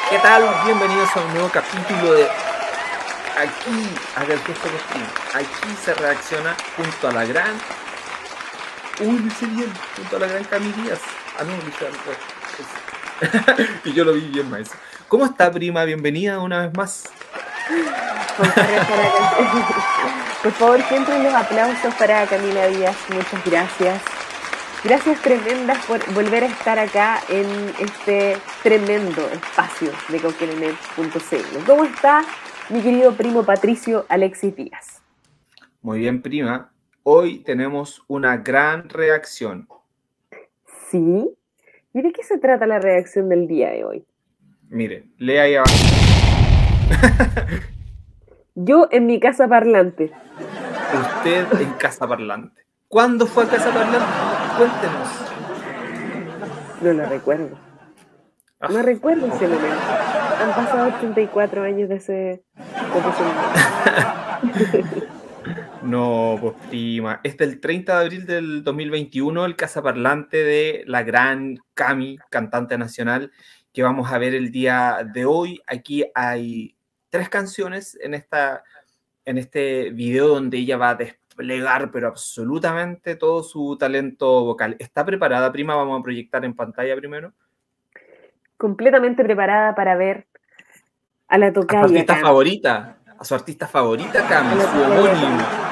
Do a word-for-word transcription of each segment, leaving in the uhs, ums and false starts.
¿Qué tal? Bienvenidos a un nuevo capítulo de Aquí, haga el gesto positivo. Aquí se reacciona junto a la gran... Uy, lo hice bien, junto a la gran Cami Díaz. Ah, no, lo hice al revés. Y yo lo vi bien, maestro. ¿Cómo está, prima? Bienvenida una vez más. Por favor, siempre los aplausos para Camila Díaz. Muchas gracias. Gracias tremendas por volver a estar acá en este tremendo espacio de cauquenenet punto c l. ¿Cómo está mi querido primo Patricio Alexis Díaz? Muy bien, prima. Hoy tenemos una gran reacción. ¿Sí? ¿Y de qué se trata la reacción del día de hoy? Mire, lea ahí abajo. Yo en mi casa parlante. Usted en casa parlante. ¿Cuándo fue a casa parlante? Cuéntenos. No lo recuerdo. No recuerdo ese momento. Han pasado ochenta y cuatro años de ese, de ese momento. No, pues prima. Este es el treinta de abril del dos mil veintiuno, el cazaparlante de la gran Cami, cantante nacional, que vamos a ver el día de hoy. Aquí hay tres canciones en, esta, en este video donde ella va a desplegar, pero absolutamente todo su talento vocal. ¿Está preparada, prima? Vamos a proyectar en pantalla primero. Completamente preparada para ver a la tocaya. A su artista Cami. favorita, a su artista favorita, Cami, su homónima.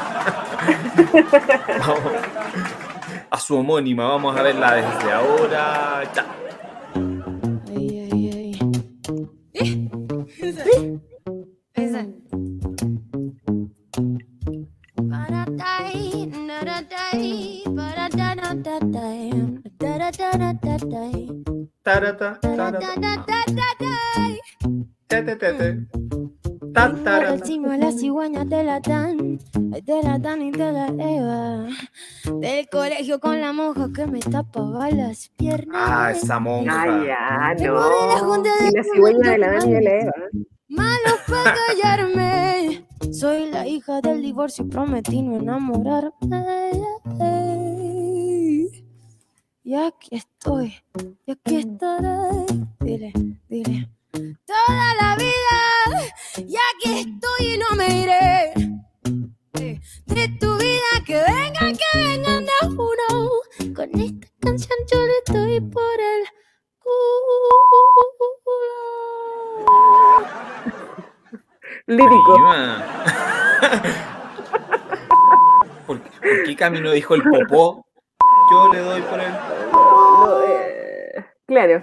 Vamos, a su homónima, vamos a verla desde ahora. Ya. Ay, ay, ay. ¿Eh? Esa. ¿Sí? Esa. Tarata, tarata. Tete, tete. Encima las cigüeñas te la dan, te la dan y te la lleva. Del colegio con la monja que me tapaba las piernas. Ah, esa monja. Ay, ya, no. Y la cigüeña de la Dani de la Eva. Malo para callarme. Soy la hija del divorcio y prometí no enamorarme. Y aquí estoy, y aquí estaré. Dile, dile. Toda la vida, y aquí estoy y no me iré. De, de tu vida, que vengan, que vengan de uno. Con esta canción yo le estoy por el culo. Lírico. ¿Por, ¿Por qué Cami no dijo el popó? Yo le doy por el... No, eh, claro.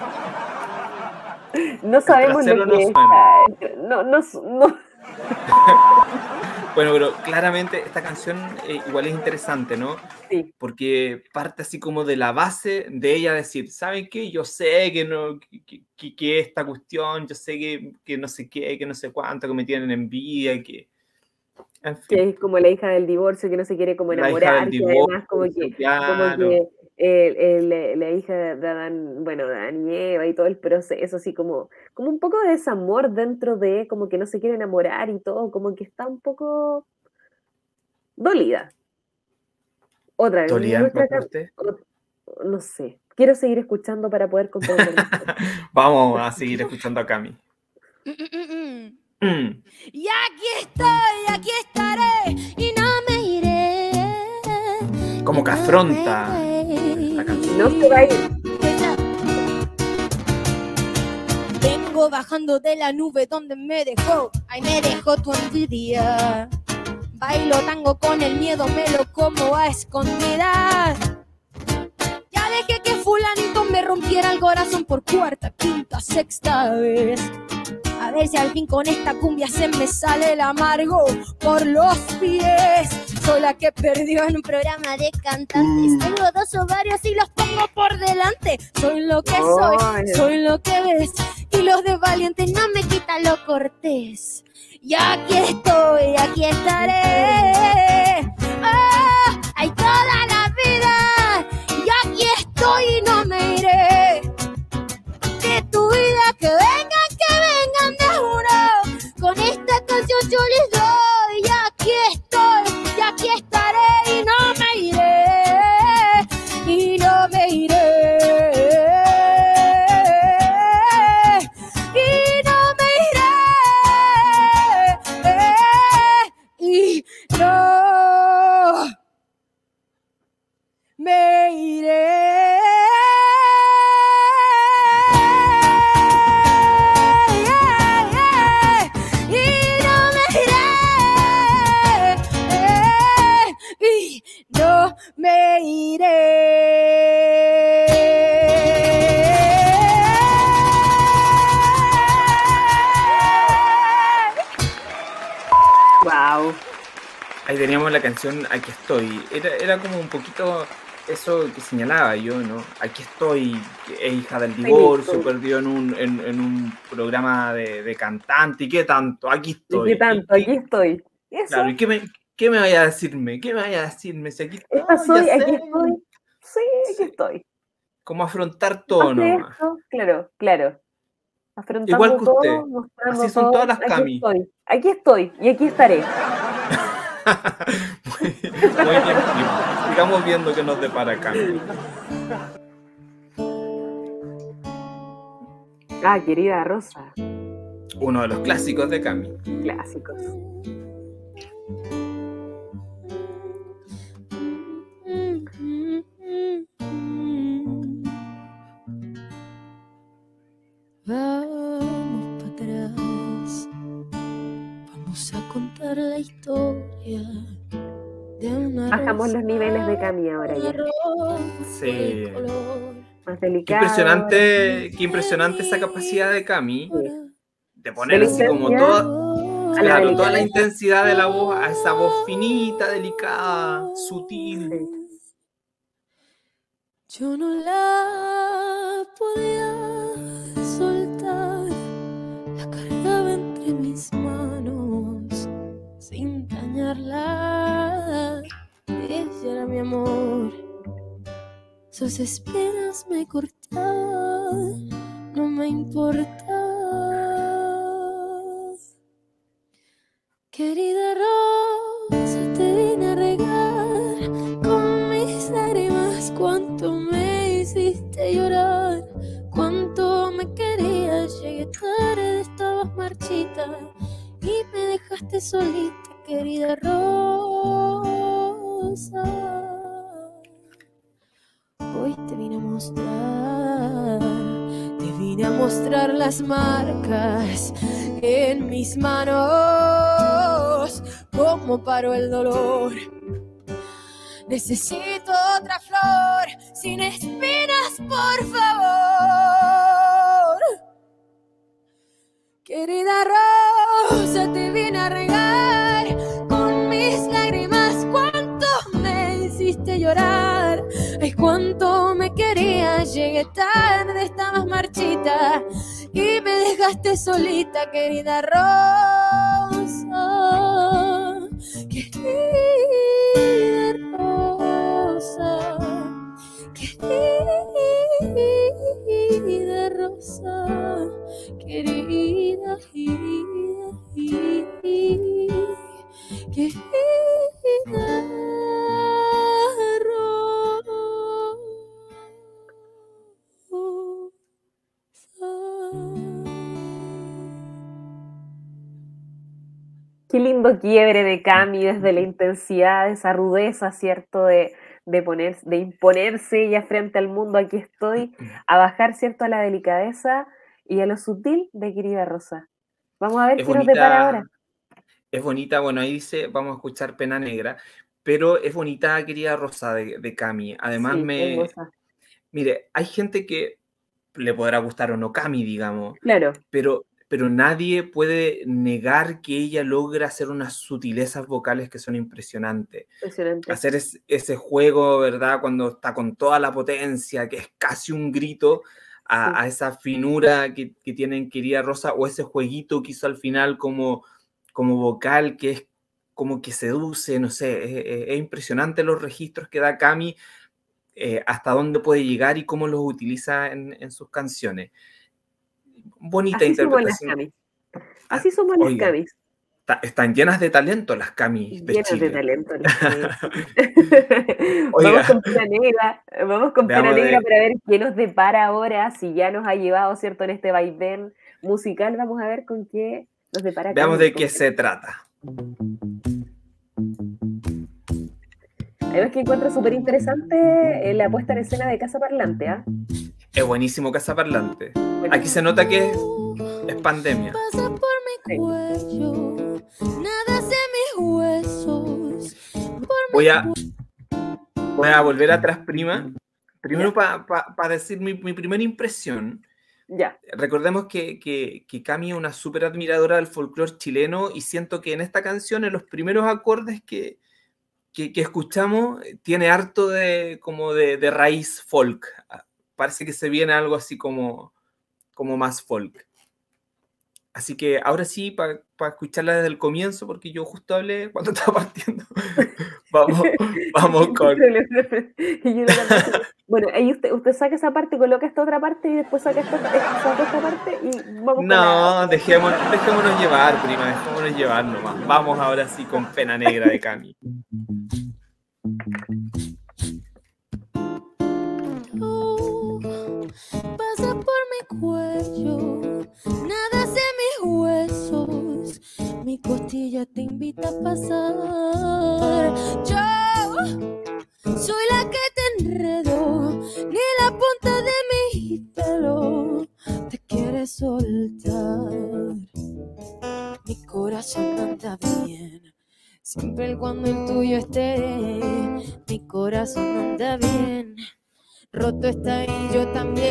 No sabemos lo que es. No, no, no. Bueno, pero claramente esta canción eh, igual es interesante, ¿no? Sí. Porque parte así como de la base de ella decir, ¿saben qué? Yo sé que no, que, que, que esta cuestión, yo sé que, que no sé qué, que no sé cuánto, que me tienen envidia, que... En fin. Que es como la hija del divorcio, que no se quiere como enamorar, que además como que, claro. como que el, el, la hija de Adán, bueno, de Adán y Eva y todo el proceso, así como, como un poco de desamor dentro de, como que no se quiere enamorar y todo, como que está un poco dolida. Otra vez. ¿Dolida en usted? No sé, quiero seguir escuchando para poder comprender. Vamos a seguir escuchando a Cami. Mm. Y aquí estoy, aquí estaré y no me iré. Como que afronta la canción. No se va a ir. Vengo bajando de la nube donde me dejó, ay me dejó tu envidia. Bailo tango con el miedo, me lo como a escondidas. Ya dejé que fulanito me rompiera el corazón por cuarta, quinta, sexta vez. A ver si al fin con esta cumbia se me sale el amargo por los pies. Soy la que perdió en un programa de cantantes. Tengo dos ovarios y los pongo por delante. Soy lo que soy, soy lo que ves. Y los de valientes no me quitan lo cortés. Y aquí estoy, aquí estaré. Oh, hay toda la vida. Y aquí estoy y no me iré. De tu vida que vengan, que vengan de uno. Con esta canción yo les doy. Y aquí estoy, y aquí estaré. Y no me iré. Y no me iré. escuchábamos la canción Aquí estoy, era, era como un poquito eso que señalaba yo, ¿no? Aquí estoy, que es hija del divorcio, perdió en un, en, en un programa de, de cantante, y qué tanto, aquí estoy. ¿Y qué tanto? ¿Y, aquí estoy. ¿Eso? Claro, ¿y qué me, qué me vaya a decirme? ¿Qué me vaya a decirme? Si aquí estoy, Esta soy, ya aquí sé. estoy. Sí, aquí Sí. estoy. Como afrontar todo Hace nomás. esto, claro, claro. Afrontando Igual que usted. todo, mostrando Así son todo. todas las Aquí Cami. estoy, aquí estoy y aquí estaré. muy, muy bien, Kim. Sigamos viendo qué nos depara Cami. Ah, querida Rosa. Uno de los clásicos de Cami. Clásicos. Vamos para atrás, vamos a contar la historia de una Bajamos rosa los niveles de Cami ahora ya. rojo Sí. el color. Más Qué delicado. impresionante, qué impresionante esa capacidad de Cami de poner De la así como intensidad toda, a la claro, toda delicadeza. la intensidad de la voz a esa voz finita, delicada, sutil. Sí. Yo no la podía soltar, la cargaba entre mis manos sin dañarla. Ella era mi amor, sus espinas me cortaban, no me importa. Querida Rosa, te vine a regar con mis lágrimas. Cuánto me hiciste llorar, cuánto me querías. Llegué tarde, estabas marchita y me dejaste solita, querida Rosa. Hoy te vine a mostrar, te vine a mostrar las marcas en mis manos. Cómo paró el dolor. Necesito otra flor sin espinas, por favor. Querida Rosa, te vine a regar con mis lágrimas. Cuánto me hiciste llorar, ay, cuánto me querías. Llegué tarde, estabas marchita y me dejaste solita, querida Rosa. Querida Rosa, querida Rosa, querida, querida, querida Qué lindo quiebre de Cami desde la intensidad, esa rudeza, ¿cierto? De, de, poner, de imponerse ella frente al mundo, aquí estoy, a bajar, ¿cierto? A la delicadeza y a lo sutil de querida Rosa. Vamos a ver Es qué nos depara ahora. Es bonita, bueno, ahí dice, vamos a escuchar Pena Negra, pero es bonita, querida Rosa, de, de Cami. Además, Sí, me... hermosa. Mire, hay gente que le podrá gustar o no Cami, digamos, Claro. pero, pero nadie puede negar que ella logra hacer unas sutilezas vocales que son impresionantes. Impresionante. Hacer es, ese juego, ¿verdad? Cuando está con toda la potencia, que es casi un grito, a, Sí. a esa finura que, que tienen querida Rosa, o ese jueguito que hizo al final como, como vocal, que es como que seduce, no sé, es, es, es impresionante los registros que da Cami, eh, hasta dónde puede llegar y cómo los utiliza en, en sus canciones. Bonita Así interpretación. Somos las Camis. Así somos las Oiga, Camis. está, están llenas de talento las Camis de Llenas Chile. de talento las Camis. Oiga, vamos con Pena Negra, vamos con Pena veamos Negra de- para ver qué nos depara ahora, si ya nos ha llevado, ¿cierto?, en este vaivén musical. Vamos a ver con qué nos depara. veamos Cami, de qué con- se trata. Además que encuentro súper interesante la puesta en escena de Casa Parlante, ¿ah? Es buenísimo Casa Parlante. Bueno, Aquí se nota que es, es pandemia. Pasa por mi Sí. cuello, nada hace mis huesos. Por Voy a, voy a volver atrás, prima. Primero Ya. para pa, pa decir mi, mi primera impresión. ya, Recordemos que, que, que Cami es una súper admiradora del folclore chileno y siento que en esta canción, en los primeros acordes que, que, que escuchamos tiene harto de, como de, de raíz folk. Parece que se viene algo así como, como más folk. Así que ahora sí, para pa escucharla desde el comienzo, porque yo justo hablé cuando estaba partiendo. vamos, vamos con... Bueno, ahí usted, usted saca esa parte, coloca esta otra parte y después saca esta, saca esta parte y vamos No, con la... dejémonos, dejémonos llevar, prima, dejémonos llevar nomás. Vamos ahora sí con Pena Negra de Cami. Oh, pasa por mi cuello, nada hace mis huesos, mi costilla te invita a pasar. Yo soy la que te enredo, ni la punta de mi pelo te quiere soltar. Mi corazón anda bien, siempre y cuando el tuyo esté. Mi corazón anda bien, roto está y yo también.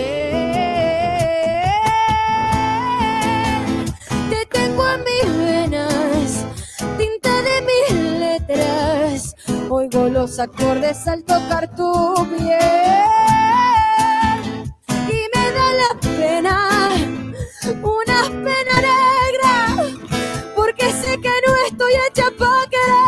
Te tengo en mis venas, tinta de mis letras. Oigo los acordes al tocar tu piel y me da la pena, una pena negra, porque sé que no estoy hecha para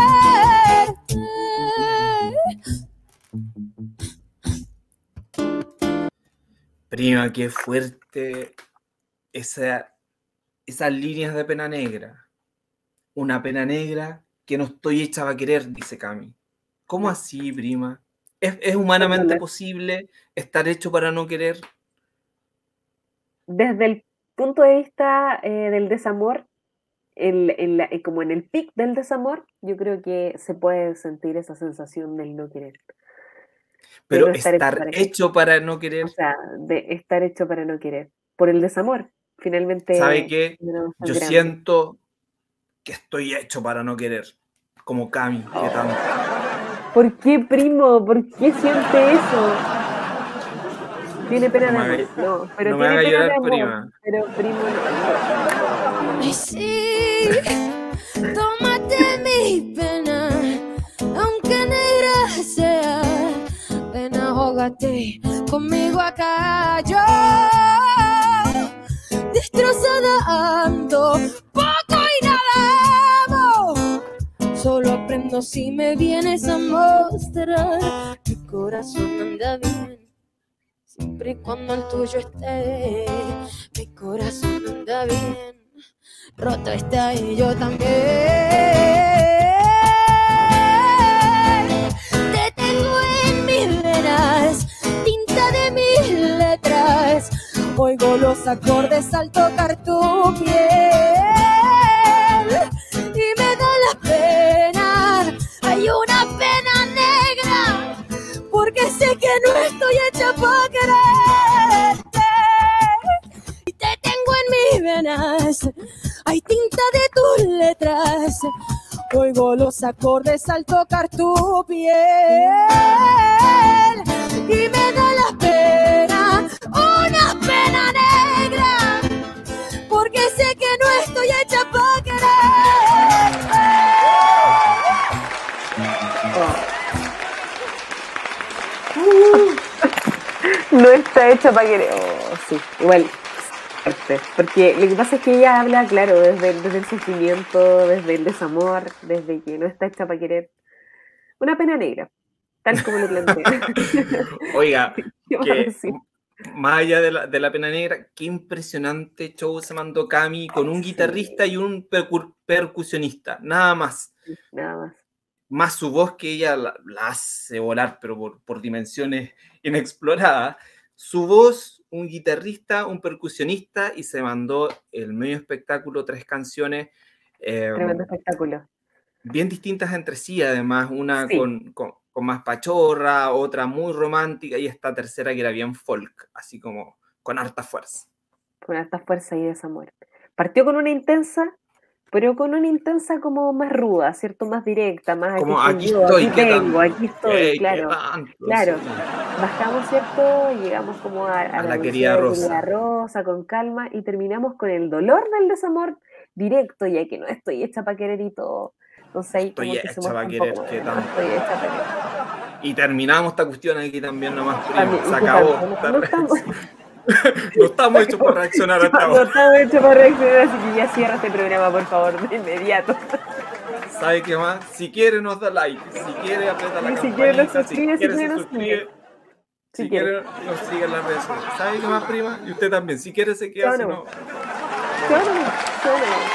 quererte. Prima, qué fuerte esa, esas líneas de Pena Negra. Una pena negra que no estoy hecha para querer, dice Cami. ¿Cómo así, prima? ¿Es, es humanamente posible estar hecho para no querer? Desde el punto de vista eh, del desamor, el, el, el, como en el pic del desamor, yo creo que se puede sentir esa sensación del no querer. Pero no estar, estar hecho, para, hecho para no querer. O sea, de estar hecho para no querer. Por el desamor, finalmente. ¿Sabe qué? Yo grande. siento que estoy hecho para no querer. Como Cami, oh. que tanto. ¿Por qué, primo? ¿Por qué siente eso? Tiene pena no de amor. No, pero no tiene me haga pena llorar, de amor. Prima. Pero primo no. Ay, sí, tómate mi pena, aunque negra sea. Ven, ahógate conmigo acá. Yo, destrozada ando, poco y nada amo. Solo aprendo si me vienes a mostrar. Mi corazón anda bien, siempre y cuando el tuyo esté. Mi corazón anda bien, roto está y yo también. Te tengo en mis venas, tinta de mis letras. Oigo los acordes al tocar tu piel y me da la pena. Hay una pena negra, porque sé que no estoy hecha para quererte. Y te tengo en mis venas, hay tinta de tus letras. Oigo los acordes al tocar tu piel y me da la pena, una pena negra, porque sé que no estoy hecha para quererte. Oh. No está hecha para querer. Oh, sí, igual. Porque lo que pasa es que ella habla, claro, desde, desde el sufrimiento, desde el desamor, desde que no está hecha para querer. Una pena negra, tal como lo plantea. Oiga, que, más allá de la, de la pena negra, qué impresionante show se mandó Cami con un guitarrista y un percu percusionista, nada más. Nada más. Más su voz, que ella la, la hace volar, pero por, por dimensiones inexploradas. Su voz, un guitarrista, un percusionista, y se mandó el medio espectáculo, tres canciones. Eh, Tremendo espectáculo. Bien distintas entre sí, además, una sí. con, con, con más pachorra, otra muy romántica, y esta tercera que era bien folk, así como con harta fuerza. Con harta fuerza y desamor. Partió con una intensa, pero con una intensa como más ruda, ¿cierto? Más directa, más como aquí, aquí estoy, aquí tengo, aquí estoy, hey, claro. Tanto, claro. Sí. Bajamos, ¿cierto? Y llegamos como a, a, a la, la querida Rosa. Rosa, con calma, y terminamos con el dolor del desamor directo, ya que no estoy hecha para querer y todo. Entonces ahí Estoy como que hecha se muestra para un querer poco que más. tanto. Estoy hecha para querer. Y terminamos esta cuestión aquí también nomás, prima. También, Se y acabó. también, esta no estamos- reacción. No estamos hechos para reaccionar hasta No ahora. estamos hechos para reaccionar, así que ya cierra este programa, por favor, de inmediato. ¿Sabe qué más? Si quiere nos da like, si quiere aprieta la Y si campanita, quiere nos si suscribe, si quiere quiere se nos suscribe, sigue. si Si quiere nos sigue en las redes sociales. ¿Sabe qué más, prima? Y usted también, si quiere se queda, Chao, si no. no... Chao, no, chao, no.